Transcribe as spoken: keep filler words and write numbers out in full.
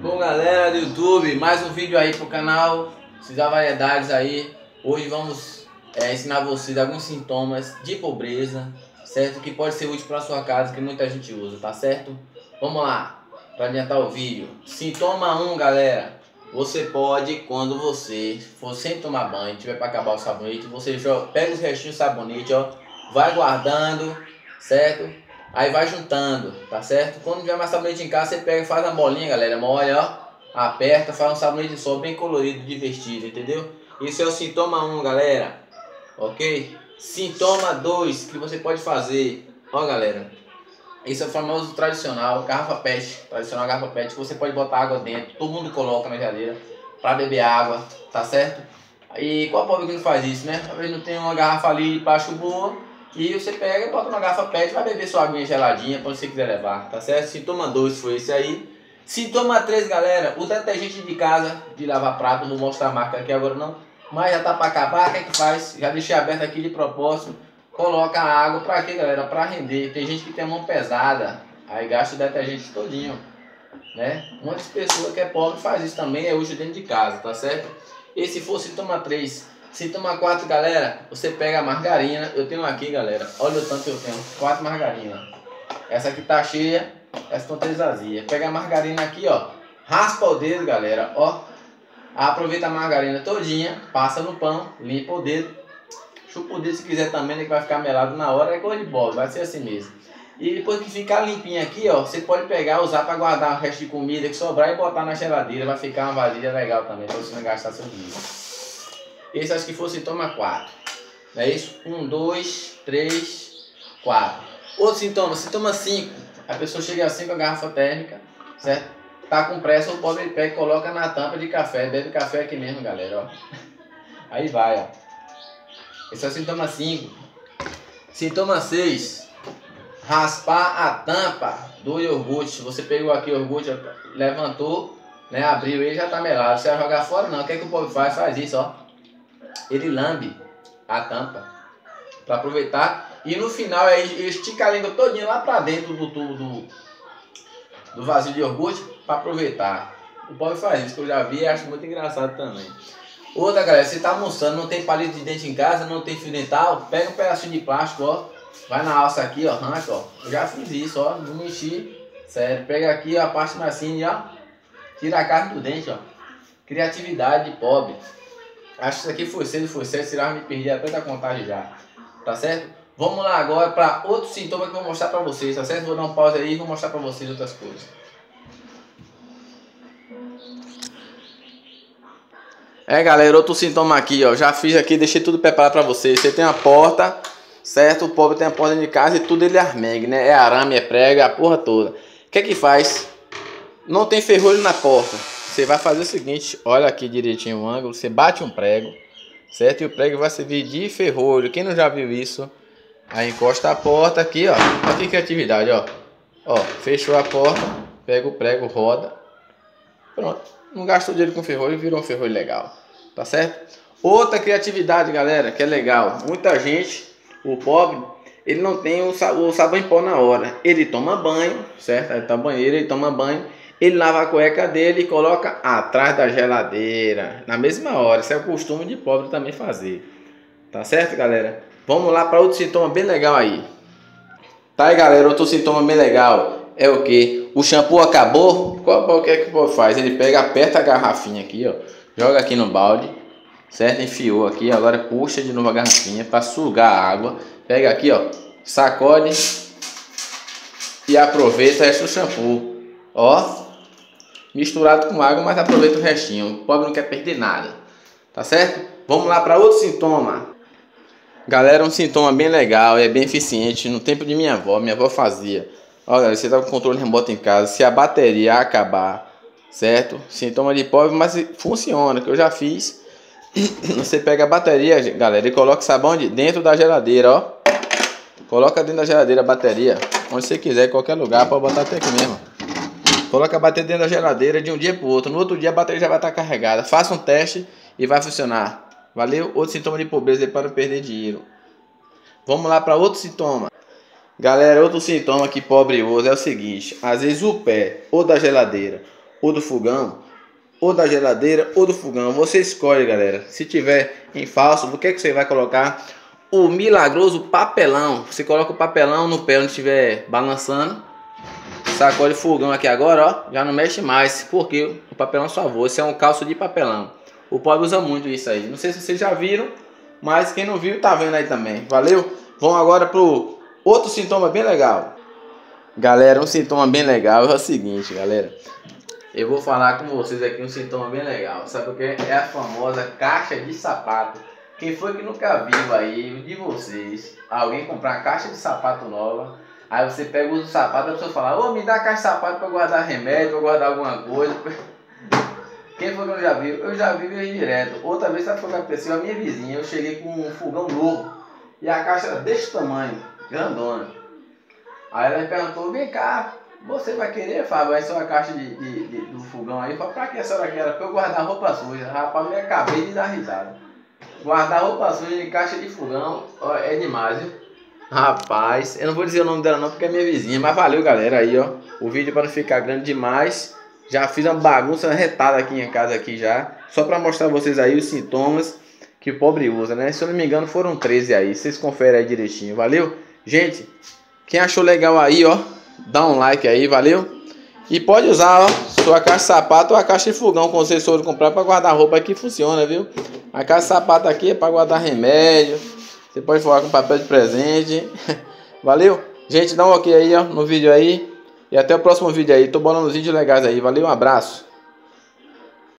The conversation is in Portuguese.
Bom, galera do YouTube, mais um vídeo aí pro canal Cisar Variedades aí. Hoje vamos é, ensinar vocês alguns sintomas de pobreza, certo? Que pode ser útil para sua casa, que muita gente usa, tá certo? Vamos lá, para adiantar o vídeo. Sintoma um, galera. Você pode, quando você for sem tomar banho, tiver para acabar o sabonete, você joga, pega os restinhos de sabonete, ó, vai guardando, certo? Aí vai juntando, tá certo? Quando tiver mais sabonete em casa, você pega e faz uma bolinha, galera. Molha, ó, aperta, faz um sabonete só, bem colorido, divertido, entendeu? Esse é o sintoma um, galera. Ok? Sintoma dois que você pode fazer, ó, galera. Esse é o famoso tradicional, garrafa pet. Tradicional garrafa pet, que você pode botar água dentro. Todo mundo coloca na geladeira para beber água, tá certo? E qual pobre que não faz isso, né? Talvez não tenha uma garrafa ali de plástico boa. E você pega e bota uma garrafa pet e vai beber sua aguinha geladinha quando você quiser levar, tá certo? Sintoma dois foi esse aí. Sintoma três, galera, o detergente de casa de lavar prato, não vou mostrar a marca aqui agora não, mas já tá para acabar. O que é que faz? Já deixei aberto aqui de propósito. Coloca a água para quê, galera? Para render. Tem gente que tem a mão pesada, aí gasta o detergente todinho, né? Muitas pessoas que é pobre faz isso também, é útil dentro de casa, tá certo? Esse for sintoma três. Sintoma quatro, galera, você pega a margarina. Eu tenho aqui, galera, olha o tanto que eu tenho, quatro margarinas. Essa aqui tá cheia, essa estão três vazias. Pega a margarina aqui, ó, raspa o dedo, galera, ó. Aproveita a margarina todinha, passa no pão, limpa o dedo. Chupa o dedo se quiser também, né, que vai ficar melado na hora, é coisa de bola, vai ser assim mesmo. E depois que ficar limpinho aqui, ó, você pode pegar, usar para guardar o resto de comida que sobrar e botar na geladeira. Vai ficar uma vasilha legal também, para você não gastar seu dinheiro. Esse acho que foi o sintoma quatro. Não é isso? um, dois, três, quatro. Outro sintoma, sintoma cinco. A pessoa chega assim com a garrafa térmica, certo? Tá com pressa, o pobre ele pega e coloca na tampa de café. Bebe café aqui mesmo, galera, ó. Aí vai, ó. Esse é o sintoma cinco. Sintoma seis. Raspar a tampa do iogurte. Você pegou aqui o iogurte, levantou, né? Abriu ele, já tá melado. Você vai jogar fora? Não. O que é que o pobre faz? Faz isso, ó. Ele lambe a tampa para aproveitar e no final ele estica a língua todinha lá para dentro do tubo do, do vazio de iogurte para aproveitar. O pobre faz isso, que eu já vi e acho muito engraçado também. Outra, galera, você tá almoçando, não tem palito de dente em casa, não tem fio dental, pega um pedacinho de plástico, ó, vai na alça aqui, ó, arranca, ó. Eu já fiz isso, ó, não mexi, sério. Pega aqui ó, a parte mais fina, ó, tira a carne do dente, ó. Criatividade de pobre. Acho que isso aqui foi cedo, foi certo, senão eu me perdi até da contagem já, tá certo? Vamos lá agora para outro sintoma que eu vou mostrar para vocês, tá certo? Vou dar um pause aí e vou mostrar para vocês outras coisas. É, galera, outro sintoma aqui, ó, já fiz aqui, deixei tudo preparado para vocês. Você tem uma porta, certo? O pobre tem a porta de casa e tudo ele armegue, né? É arame, é prego, é a porra toda. O que é que faz? Não tem ferrolho na porta. Você vai fazer o seguinte, olha aqui direitinho o ângulo, você bate um prego, certo? E o prego vai servir de ferrolho. Quem não já viu isso? Aí encosta a porta aqui, ó. Olha que criatividade, ó. Ó, fechou a porta, pega o prego, roda. Pronto. Não gastou dinheiro com ferrolho, virou um ferrolho legal. Tá certo? Outra criatividade, galera, que é legal. Muita gente, o pobre, ele não tem o sabão em pó na hora. Ele toma banho, certo? Aí tá banheiro, ele toma banho. Ele lava a cueca dele e coloca atrás da geladeira, na mesma hora. Isso é o costume de pobre também fazer. Tá certo, galera? Vamos lá para outro sintoma bem legal aí. Tá aí, galera, outro sintoma bem legal é o que? O shampoo acabou. Qual, qual que é que o povo faz? Ele pega, aperta a garrafinha aqui, ó. Joga aqui no balde, certo? Enfiou aqui, agora puxa de novo a garrafinha para sugar a água. Pega aqui, ó, sacode e aproveita esse shampoo, ó. Misturado com água, mas aproveita o restinho. O pobre não quer perder nada, tá certo? Vamos lá para outro sintoma. Galera, um sintoma bem legal, é bem eficiente. No tempo de minha avó, minha avó fazia. Olha, galera, você tá com controle remoto em casa. Se a bateria acabar, certo? Sintoma de pobre, mas funciona, que eu já fiz. Você pega a bateria, galera, e coloca sabão de dentro da geladeira, ó. Coloca dentro da geladeira a bateria, onde você quiser, em qualquer lugar, pode botar até aqui mesmo. Coloca a bateria dentro da geladeira de um dia para o outro. No outro dia a bateria já vai estar carregada. Faça um teste e vai funcionar. Valeu? Outro sintoma de pobreza é para não perder dinheiro. Vamos lá para outro sintoma. Galera, outro sintoma que pobre usa é o seguinte. Às vezes o pé ou da geladeira ou do fogão, ou da geladeira, ou do fogão. Você escolhe, galera. Se tiver em falso, o que é que você vai colocar? O milagroso papelão. Você coloca o papelão no pé onde estiver balançando. Sacode o fogão aqui agora, ó. Já não mexe mais, porque o papelão só voa. Esse é um calço de papelão. O pobre usa muito isso aí. Não sei se vocês já viram, mas quem não viu tá vendo aí também. Valeu? Vamos agora pro outro sintoma bem legal. Galera, um sintoma bem legal é o seguinte, galera. Eu vou falar com vocês aqui um sintoma bem legal. Sabe o que? É a famosa caixa de sapato. Quem foi que nunca viu aí, de vocês, alguém comprar uma caixa de sapato nova, aí você pega o sapato e a pessoa fala, ô, me dá a caixa de sapato para guardar remédio, para guardar alguma coisa. Quem foi que não já viu? Eu já vi isso direto. Outra vez, sabe o que aconteceu? A minha vizinha, eu cheguei com um fogão novo e a caixa era desse tamanho, grandona. Aí ela me perguntou, vem cá, você vai querer, Fábio, essa é uma caixa de, de, de, do fogão aí? Eu falei, pra que a senhora quer? Para eu guardar roupa suja. Rapaz, eu acabei de dar risada. Guardar roupa suja em caixa de fogão ó, é demais, viu? Rapaz, eu não vou dizer o nome dela não porque é minha vizinha, mas valeu, galera, aí, ó. O vídeo para não ficar grande demais. Já fiz uma bagunça retada aqui em casa aqui já, só para mostrar a vocês aí os sintomas que o pobre usa, né? Se eu não me engano foram treze aí, vocês conferem aí direitinho, valeu? Gente, quem achou legal aí, ó, dá um like aí, valeu? E pode usar, ó, sua caixa de sapato ou a caixa de fogão quando vocês forem comprar para guardar roupa aqui funciona, viu? A caixa de sapato aqui é para guardar remédio. Você pode falar com papel de presente. Valeu? Gente, dá um ok aí, ó, no vídeo aí. E até o próximo vídeo aí. Tô bolando uns vídeos legais aí. Valeu, um abraço.